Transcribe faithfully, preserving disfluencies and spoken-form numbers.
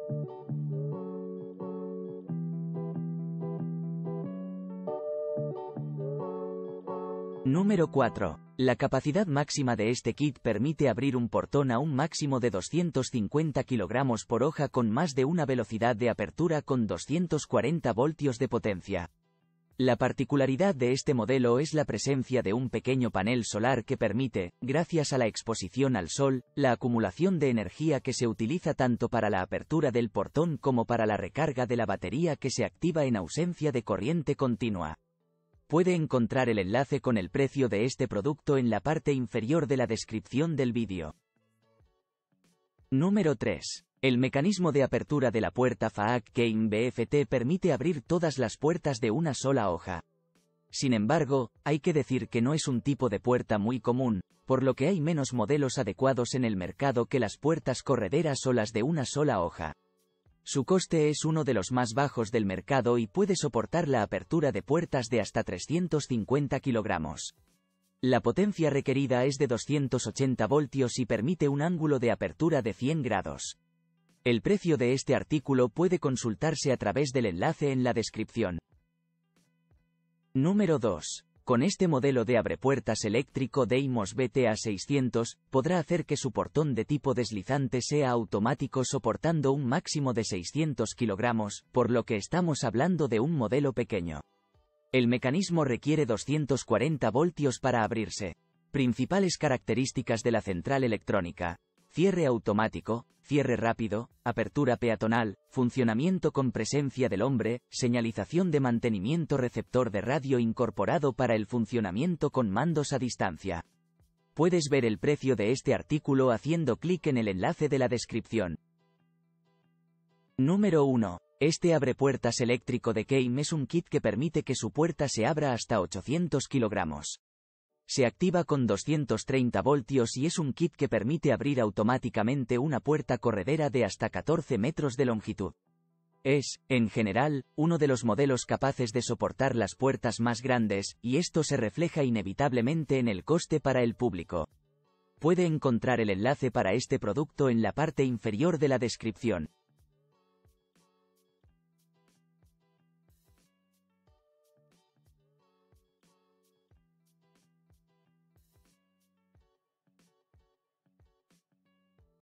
Número cuatro. La capacidad máxima de este kit permite abrir un portón a un máximo de doscientos cincuenta kilogramos por hoja con más de una velocidad de apertura con doscientos cuarenta voltios de potencia. La particularidad de este modelo es la presencia de un pequeño panel solar que permite, gracias a la exposición al sol, la acumulación de energía que se utiliza tanto para la apertura del portón como para la recarga de la batería que se activa en ausencia de corriente continua. Puede encontrar el enlace con el precio de este producto en la parte inferior de la descripción del vídeo. Número tres. El mecanismo de apertura de la puerta F A A C Keim B F T permite abrir todas las puertas de una sola hoja. Sin embargo, hay que decir que no es un tipo de puerta muy común, por lo que hay menos modelos adecuados en el mercado que las puertas correderas o las de una sola hoja. Su coste es uno de los más bajos del mercado y puede soportar la apertura de puertas de hasta trescientos cincuenta kilogramos. La potencia requerida es de doscientos ochenta voltios y permite un ángulo de apertura de cien grados. El precio de este artículo puede consultarse a través del enlace en la descripción. Número dos. Con este modelo de abrepuertas eléctrico Deimos B T A seiscientos, podrá hacer que su portón de tipo deslizante sea automático soportando un máximo de seiscientos kilogramos, por lo que estamos hablando de un modelo pequeño. El mecanismo requiere doscientos cuarenta voltios para abrirse. Principales características de la central electrónica: cierre automático, cierre rápido, apertura peatonal, funcionamiento con presencia del hombre, señalización de mantenimiento, receptor de radio incorporado para el funcionamiento con mandos a distancia. Puedes ver el precio de este artículo haciendo clic en el enlace de la descripción. Número uno. Este abrepuertas eléctrico de Keim es un kit que permite que su puerta se abra hasta ochocientos kilogramos. Se activa con doscientos treinta voltios y es un kit que permite abrir automáticamente una puerta corredera de hasta catorce metros de longitud. Es, en general, uno de los modelos capaces de soportar las puertas más grandes, y esto se refleja inevitablemente en el coste para el público. Puede encontrar el enlace para este producto en la parte inferior de la descripción.